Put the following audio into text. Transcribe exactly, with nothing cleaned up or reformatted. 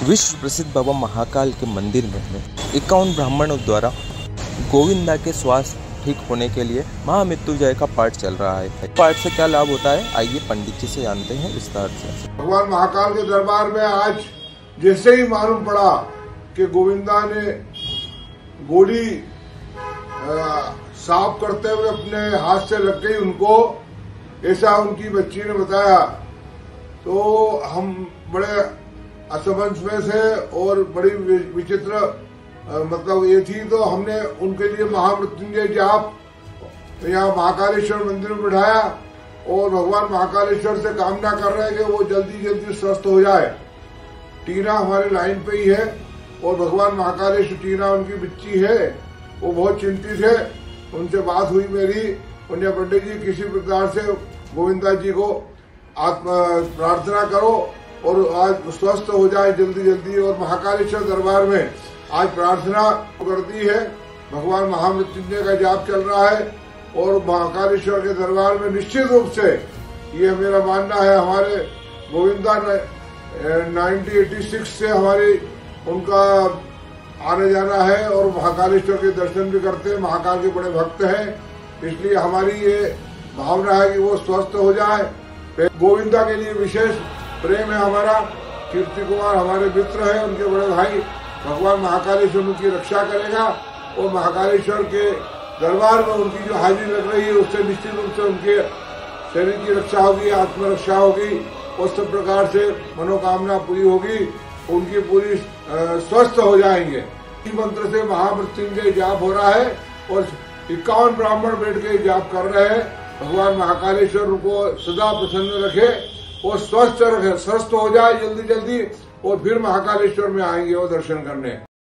विश्व प्रसिद्ध बाबा महाकाल के मंदिर में इक्यावन ब्राह्मणों द्वारा गोविंदा के स्वास्थ्य ठीक होने के लिए महामृत्युंजय का पाठ चल रहा है। पाठ से क्या लाभ होता है, आइए पंडित जी से जानते हैं विस्तार से। भगवान महाकाल के दरबार में आज जैसे ही मालूम पड़ा कि गोविंदा ने गोली साफ करते हुए अपने हाथ से लग गई उनको, ऐसा उनकी बच्ची ने बताया, तो हम बड़े असमंजस में थे और बड़ी विचित्र मतलब ये थी। तो हमने उनके लिए महामृत्युंजय जाप यहाँ महाकालेश्वर मंदिर में बिठाया और भगवान महाकालेश्वर से कामना कर रहे हैं कि वो जल्दी जल्दी स्वस्थ हो जाए। टीना हमारे लाइन पे ही है और भगवान महाकालेश्वर, टीना उनकी बच्ची है, वो बहुत चिंतित है। उनसे बात हुई मेरी, उन्हें पंडित जी किसी प्रकार से गोविंदा जी को आत्मा प्रार्थना करो और आज स्वस्थ हो जाए जल्दी जल्दी। और महाकालेश्वर दरबार में आज प्रार्थना करती है, भगवान महामृत्युंजय का जाप चल रहा है और महाकालेश्वर के दरबार में निश्चित रूप से ये मेरा मानना है, हमारे गोविंदा नाइनटीन एटी सिक्स से हमारी उनका आने जाना है और महाकालेश्वर के दर्शन भी करते हैं। महाकाल के बड़े भक्त हैं, इसलिए हमारी ये भावना है कि वो स्वस्थ हो जाए। गोविंदा के लिए विशेष प्रेम है हमारा। कीर्ति कुमार हमारे मित्र हैं, उनके बड़े भाई। भगवान महाकालेश्वर उनकी रक्षा करेगा और महाकालेश्वर के दरबार में उनकी जो हाजिरी लग रही है उससे निश्चित रूप से उनके शरीर की रक्षा होगी, आत्मरक्षा होगी और सब प्रकार से मनोकामना पूरी होगी, उनकी पूरी स्वस्थ हो जाएंगे। इस मंत्र से महामृत्युंजय जाप हो रहा है और इक्यावन ब्राह्मण बैठ के जाप कर रहे हैं। भगवान महाकालेश्वर उनको सदा प्रसन्न रखे और स्वस्थ रखे, स्वस्थ हो जाए जल्दी जल्दी और फिर महाकालेश्वर में आएंगे वो दर्शन करने।